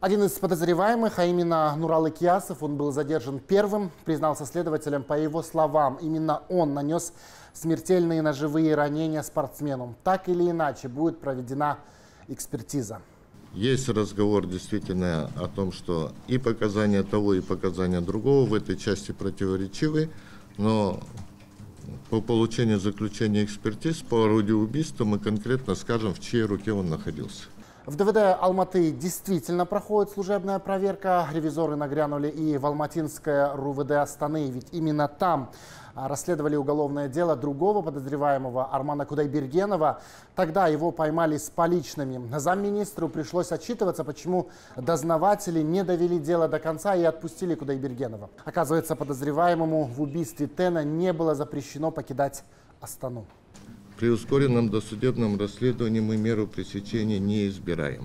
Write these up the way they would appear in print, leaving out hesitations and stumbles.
Один из подозреваемых, а именно Нурал Икиясов, он был задержан первым, признался следователям. По его словам, именно он нанес смертельные ножевые ранения спортсмену. Так или иначе будет проведена экспертиза. Есть разговор действительно о том, что и показания того, и показания другого в этой части противоречивы, но по получению заключения экспертиз по орудию убийства мы конкретно скажем, в чьей руке он находился. В ДВД Алматы действительно проходит служебная проверка. Ревизоры нагрянули и в Алматинское РУВД Астаны, ведь именно там расследовали уголовное дело другого подозреваемого Армана Кудайбергенова. Тогда его поймали с поличными. Замминистру пришлось отчитываться, почему дознаватели не довели дело до конца и отпустили Кудайбергенова. Оказывается, подозреваемому в убийстве Тена не было запрещено покидать Астану. При ускоренном досудебном расследовании мы меру пресечения не избираем,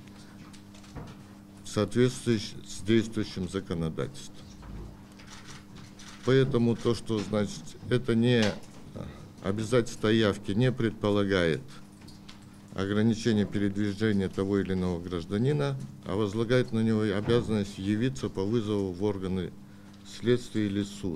в соответствии с действующим законодательством. Поэтому то, что значит, это не обязательство явки, не предполагает ограничение передвижения того или иного гражданина, а возлагает на него обязанность явиться по вызову в органы следствия или суд.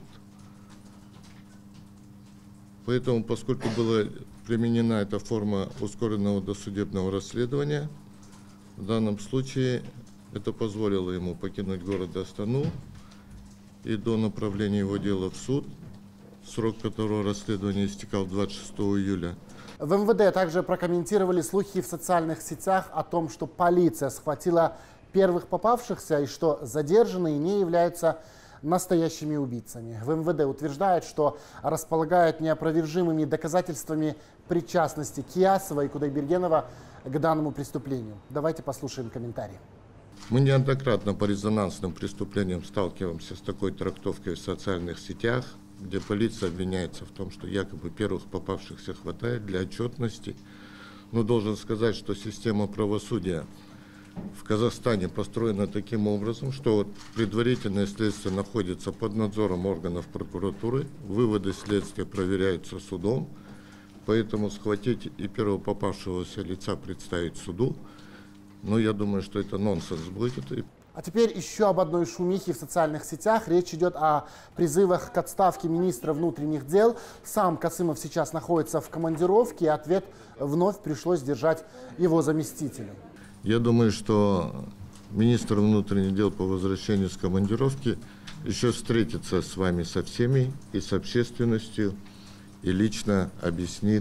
Поэтому, поскольку была применена эта форма ускоренного досудебного расследования, в данном случае это позволило ему покинуть город Астану и до направления его дела в суд, срок которого расследования истекал 26 июля. В МВД также прокомментировали слухи в социальных сетях о том, что полиция схватила первых попавшихся и что задержанные не являются настоящими убийцами. В МВД утверждают, что располагают неопровержимыми доказательствами причастности Киясова и Кудайбергенова к данному преступлению. Давайте послушаем комментарии. Мы неоднократно по резонансным преступлениям сталкиваемся с такой трактовкой в социальных сетях, где полиция обвиняется в том, что якобы первых попавшихся хватает для отчетности. Но должен сказать, что система правосудия в Казахстане построена таким образом, что вот предварительное следствие находится под надзором органов прокуратуры, выводы следствия проверяются судом, поэтому схватить и первого попавшегося лица представить суду, но я думаю, что это нонсенс будет. А теперь еще об одной шумихе в социальных сетях. Речь идет о призывах к отставке министра внутренних дел. Сам Касымов сейчас находится в командировке, и ответ вновь пришлось держать его заместителю. Я думаю, что министр внутренних дел по возвращению с командировки еще встретится с вами со всеми и с общественностью, и лично объяснит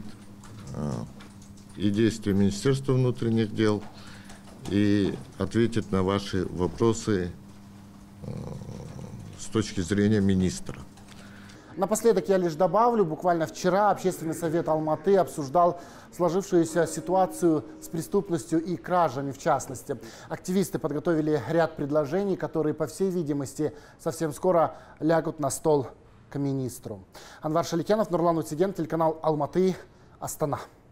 и действия Министерства внутренних дел, и ответит на ваши вопросы с точки зрения министра. Напоследок я лишь добавлю, буквально вчера Общественный совет Алматы обсуждал сложившуюся ситуацию с преступностью и кражами в частности. Активисты подготовили ряд предложений, которые, по всей видимости, совсем скоро лягут на стол к министру. Анвар Шаликянов, Нурлан Утсиген, телеканал Алматы, Астана.